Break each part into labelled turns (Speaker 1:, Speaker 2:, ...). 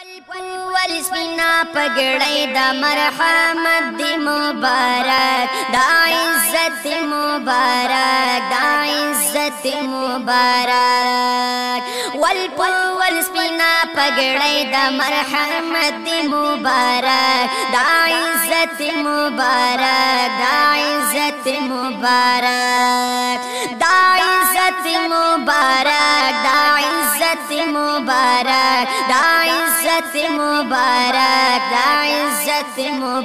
Speaker 1: والسپینا پگڑی دا مرحمت دی مبارک دا عزت مبارک دا عزت مبارک والسپینا پگڑی دا مرحمت دی مبارک دا عزت مبارک دا عزت مبارک دا عزت مبارک دا عزت مبارک دا عزت مبارک دا عزت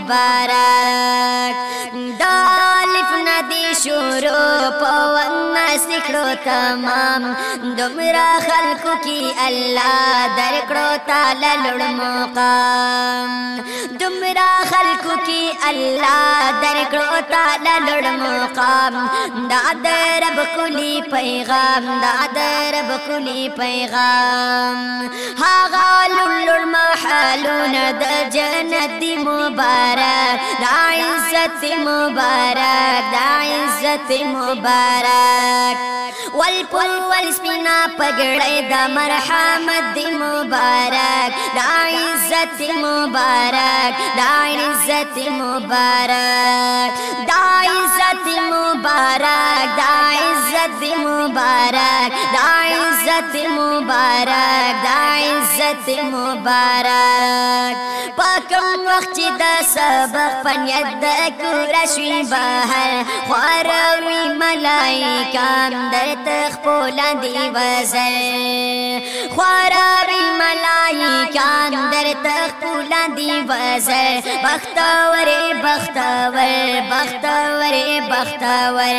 Speaker 1: مبارک دا الف ندی شروع پون سکڑو تمام دمرا خلقو کی اللہ درکڑو تالا لڑ مقام دمرا خلقو کی اللہ درکڑو تالا لڑ مقام دا درب کلی پیغام دا درب کلی پیغام ہاغا لڑ محلون دا جنت مبارک دا عزت مبارک دا عزت مبارک والسپینا پگڑی دا مرحمت دی مبارک دا عزت مبارک دا عزت مبارک دا عزت مبارک دا عزت مبارک دا عزت مبارک دا عزت مبارک پاکم وقت دا سبق پنید دا کورشوی باہر خواروی ملائکام در تخپولا دی وزر خواروی ملائکام در تخپولا دی وزر بختور بختور بختور بختور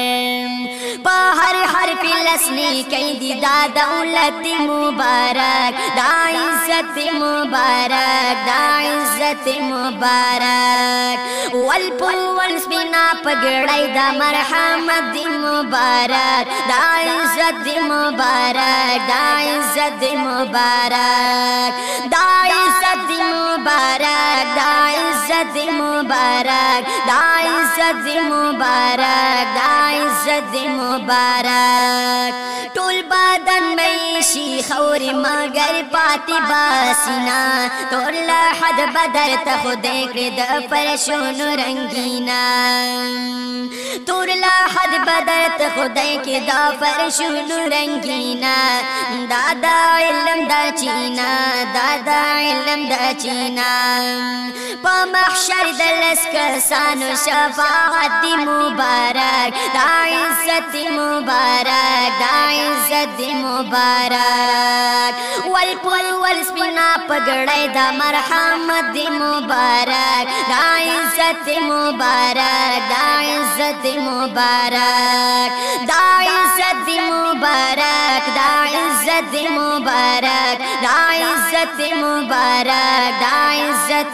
Speaker 1: باہر حرف لسنی کئی دی دا دولت مبارک دا عزت مبارک دا عزت مبارک والسپینا پگڑی دا مرحمت دی مبارک دا عزت مبارک دا عزت مبارک دا عزت مبارک دا عزت مبارک دا عزت مبارک دا عزت مبارک ٹول بدن میں شیخور مگر پاتی باسینا تور لحد بدر تخود کرد پرشون رنگینا تور لحد بدر تخود کرد پرشون رنگینا دادا علم دا چینا دادا علم دا چینا پا محشر دلس کسانو شفاعت دی مبارک دا عزت مبارک دا عزت مبارک والسپینا پگڑی دا مرحمت دی مبارک دا عزت مبارک دا عزت مبارک دا عزت مبارک دا عزت مبارک دا عزت مبارک دا عزت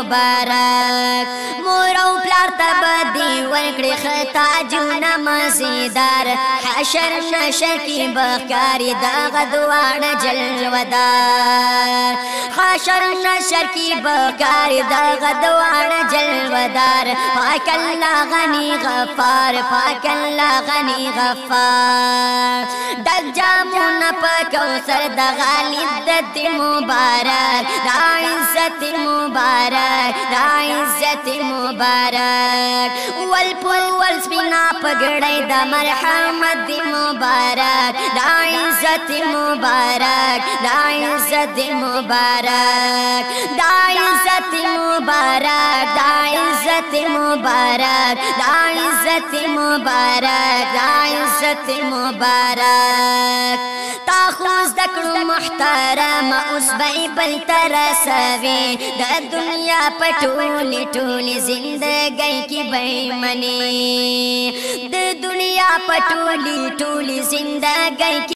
Speaker 1: مبارک مورو پلار تبدی ورکڑی خطا جونا مزیدار حشر نشر کی بخکاری دا غدوان جلودار حشر نشر کی بخکاری دا غدوان جلودار پاک اللہ غنی غفار پاک اللہ غنی غفار دگ جامون پکوثر دا غالدت مبارک دا عزت مبارک دا عزت مبارک والسپینا پگڑی دا مرحمت دی مبارک دا عزت مبارک دا عزت مبارک دا عزت مبارک دا عزت مبارک دا عزت مبارک دا عزت مبارک تاخوز دکڑو محترم اس بئی بل ترسوی دا دنیا پٹولی ٹولی زندگی کی بئی منی دا دنیا پٹولی ٹولی زندگی کی